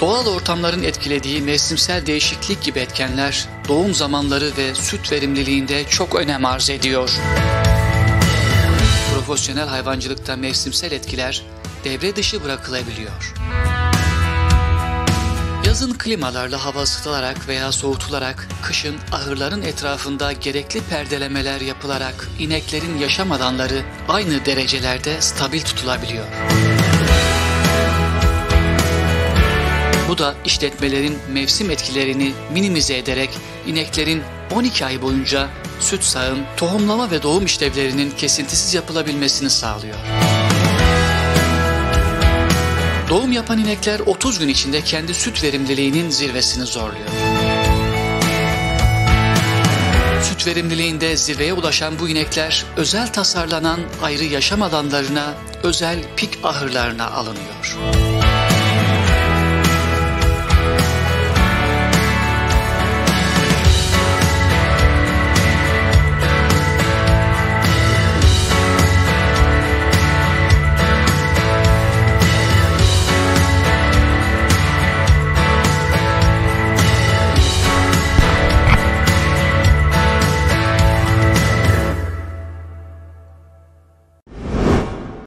Doğal ortamların etkilediği mevsimsel değişiklik gibi etkenler doğum zamanları ve süt verimliliğinde çok önem arz ediyor. Profesyonel hayvancılıkta mevsimsel etkiler devre dışı bırakılabiliyor. Yazın klimalarla hava ısıtılarak veya soğutularak, kışın ahırların etrafında gerekli perdelemeler yapılarak ineklerin yaşam alanları aynı derecelerde stabil tutulabiliyor. Bu da işletmelerin mevsim etkilerini minimize ederek ineklerin 12 ay boyunca süt sağım, tohumlama ve doğum işlevlerinin kesintisiz yapılabilmesini sağlıyor. Doğum yapan inekler 30 gün içinde kendi süt verimliliğinin zirvesini zorluyor. Süt verimliliğinde zirveye ulaşan bu inekler özel tasarlanan ayrı yaşam alanlarına, özel pik ahırlarına alınıyor.